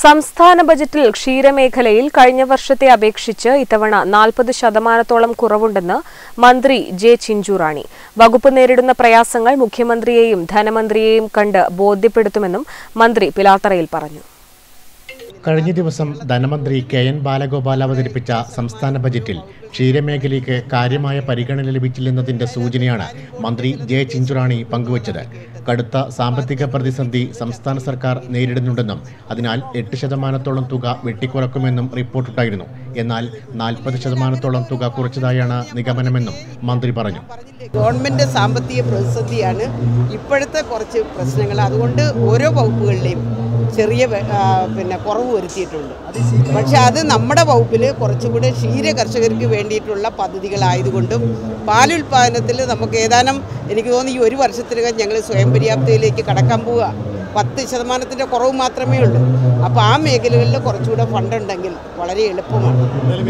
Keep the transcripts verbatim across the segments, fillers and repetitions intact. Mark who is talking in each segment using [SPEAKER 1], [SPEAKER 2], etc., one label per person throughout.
[SPEAKER 1] സംസ്ഥാന ബജറ്റിൽ ക്ഷീരമേഖലയിൽ കഴിഞ്ഞ വർഷത്തെ അപേക്ഷിച്ച് ഇത്തവണ നാൽപ്പത് ശതമാനത്തോളം കുറവുണ്ടെന്ന് മന്ത്രി ജെ ചിഞ്ചുറാണി. വകുപ്പ് നേരിടുന്ന പ്രയാസങ്ങൾ മുഖ്യമന്ത്രിയെയും ധനമന്ത്രിയെയും കണ്ട് ബോധ്യപ്പെടുത്തുമെന്നും മന്ത്രി പിലാത്തറയിൽ പറഞ്ഞു.
[SPEAKER 2] കഴിഞ്ഞ ദിവസം ധനമന്ത്രി കെ എൻ ബാലഗോപാൽ അവതരിപ്പിച്ച സംസ്ഥാന ബജറ്റിൽ ക്ഷീരമേഖലയ്ക്ക് കാര്യമായ പരിഗണന ലഭിച്ചില്ലെന്നതിന്റെ സൂചനയാണ് മന്ത്രി ജെ ചിഞ്ചുറാണി പങ്കുവച്ചത്. കടുത്ത സാമ്പത്തിക പ്രതിസന്ധി സംസ്ഥാന സർക്കാർ നേരിടുന്നുണ്ടെന്നും അതിനാൽ എട്ട് ശതമാനത്തോളം തുക വെട്ടിക്കുറക്കുമെന്നും റിപ്പോർട്ടുണ്ടായിരുന്നു. എന്നാൽ നാൽപ്പത് ശതമാനത്തോളം തുക കുറച്ചതായാണ് നിഗമനമെന്നും മന്ത്രി പറഞ്ഞു.
[SPEAKER 3] ഗവൺമെന്റ് സാമ്പത്തിക പ്രതിസന്ധിയാണ് ഇപ്പോഴത്തെ കുറച്ച് പ്രശ്നങ്ങൾ. അതുകൊണ്ട് ഓരോ വകുപ്പുകളിലെയും ചെറിയ പിന്നെ കുറവ് വരുത്തിയിട്ടുണ്ട്. പക്ഷെ അത് നമ്മുടെ വകുപ്പിൽ കുറച്ചുകൂടെ ക്ഷീര കർഷകർക്ക് വേണ്ടിയിട്ടുള്ള പദ്ധതികളായതുകൊണ്ടും പാലുൽപാദനത്തിൽ നമുക്ക് ഏതാനും എനിക്ക് തോന്നുന്നു ഈ ഒരു വർഷത്തിനകം ഞങ്ങൾ സ്വയം പര്യാപ്തതയിലേക്ക് കടക്കാൻ പോവുക. പത്ത് ശതമാനത്തിൻ്റെ കുറവ് മാത്രമേ ഉള്ളൂ. അപ്പോൾ ആ മേഖലകളിൽ കുറച്ചുകൂടെ ഫണ്ടുണ്ടെങ്കിൽ വളരെ എളുപ്പമാണ്.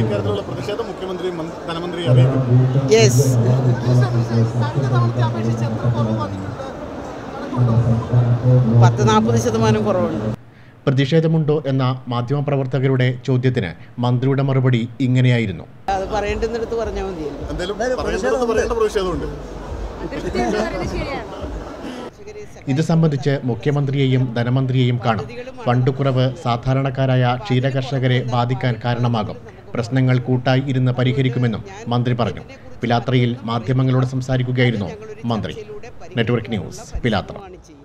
[SPEAKER 3] യെസ്, പത്ത് നാൽപ്പത് ശതമാനം കുറവുണ്ട്.
[SPEAKER 2] പ്രതിഷേധമുണ്ടോ എന്ന മാധ്യമപ്രവർത്തകരുടെ ചോദ്യത്തിന് മന്ത്രിയുടെ മറുപടി ഇങ്ങനെയായിരുന്നു.
[SPEAKER 3] അത് പറയേണ്ടുന്നിടത്ത് പറഞ്ഞാൽ മതിയല്ലോ.
[SPEAKER 2] ഇത് സംബന്ധിച്ച് മുഖ്യമന്ത്രിയെയും ധനമന്ത്രിയെയും കാണും. ഫണ്ട് കുറവ് സാധാരണക്കാരായ ക്ഷീരകർഷകരെ ബാധിക്കാൻ കാരണമാകും. പ്രശ്നങ്ങൾ കൂട്ടായി ഇരുന്ന് പരിഹരിക്കുമെന്നും മന്ത്രി പറഞ്ഞു. പിലാത്രയിൽ മാധ്യമങ്ങളോട് സംസാരിക്കുകയായിരുന്നു മന്ത്രി. നെറ്റ്വർക്ക് ന്യൂസ്, പിലാത്ര.